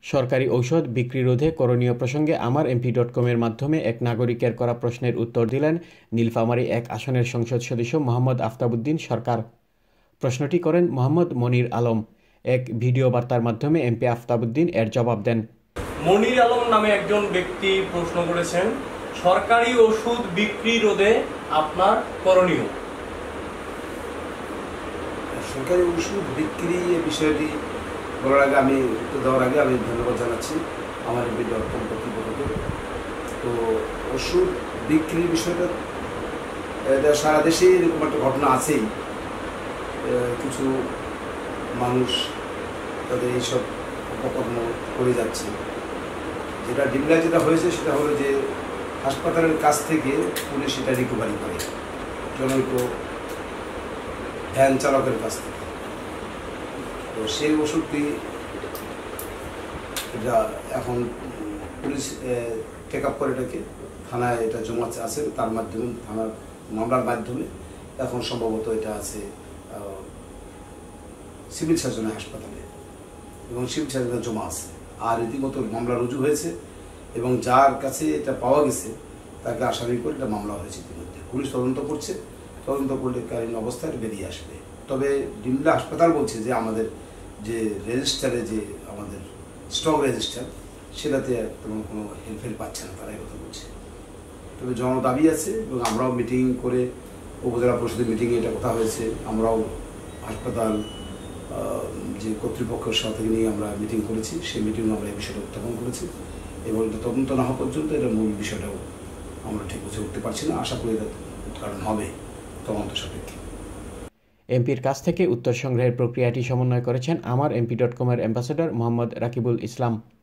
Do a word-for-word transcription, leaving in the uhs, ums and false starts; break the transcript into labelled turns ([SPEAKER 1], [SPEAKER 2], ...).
[SPEAKER 1] সরকারি ঔষধ বিক্রি রোধে করণীয় প্রসঙ্গে আমার এমপি ডট কমের মাধ্যমে এক নাগরিকের করা প্রশ্নের উত্তর দিলেন নীলফামারী এক আসনের সংসদ সদস্য মোহাম্মদ আফতাবউদ্দিন সরকার। প্রশ্নটি করেন মোহাম্মদ মনির আলম। এক ভিডিও বার্তার মাধ্যমে এমপি আফতাবউদ্দিন এর জবাব দেন।
[SPEAKER 2] মনির আলম নামে একজন ব্যক্তি প্রশ্ন করেছেন, সরকারি ওষুধ বিক্রি রোধে আপনার করণীয়।
[SPEAKER 3] সরকারি ওষুধ বিক্রি এই বিষয়টি বলার আগে আমি উত্তর দেওয়ার আগে আমি ধন্যবাদ জানাচ্ছি আমার এমপি ডট কম কর্তৃপক্ষকে। তো ওষুধ বিক্রির বিষয়টা এটা সারা দেশে এরকম একটা ঘটনা আছেই। কিছু মানুষ তাদের এইসব অপকর্ম করে যাচ্ছে। যেটা ডিমলায় যেটা হয়েছে সেটা হলো যে হাসপাতালের কাছ থেকে পুলিশ সেটা রিকভারি করে জনৈক ভ্যান চালকের কাছ থেকে। তো সেই ওষুধটি এটা এখন পুলিশ টেক আপ করে এটাকে থানায় এটা জমা আছে, তার মাধ্যমে থানার মামলার মাধ্যমে এখন সম্ভবত এটা আছে সিভিল সার্জনের হাসপাতালে এবং সিভিল সার্জনের জমা আছে। আর রীতিমতো মামলা রুজু হয়েছে এবং যার কাছে এটা পাওয়া গেছে তাকে আসামি করে এটা মামলা হয়েছে। ইতিমধ্যে পুলিশ তদন্ত করছে, তদন্ত করলে কালীন অবস্থায় বেরিয়ে আসবে। তবে ডিমলা হাসপাতাল বলছে যে আমাদের যে রেজিস্টারে যে আমাদের স্টক রেজিস্টার সেটাতে তেমন কোনো হেল্পফেল পাচ্ছে না, তারাই কথা বলছে। তবে জন দাবি আছে এবং আমরাও মিটিং করে উপজেলা পরিষদের মিটিংয়ে এটা কথা হয়েছে। আমরাও হাসপাতাল যে কর্তৃপক্ষের সাথে নিয়ে আমরা মিটিং করেছি, সেই মিটিংয়ে আমরা এই বিষয়টা উত্থাপন করেছি এবং তদন্ত না হওয়া পর্যন্ত এটা মূল বিষয়টাও আমরা ঠিক বুঝে উঠতে পারছি না। আশা করি এটা উদ্ঘাটন হবে তদন্ত সাপেক্ষে।
[SPEAKER 1] এমপির কাছ থেকে উত্তর সংগ্রহের প্রক্রিয়াটি সমন্বয় করেছেন আমার এমপি ডট কমের অ্যাম্বাসেডর মোহাম্মদ রাকিবুল ইসলাম।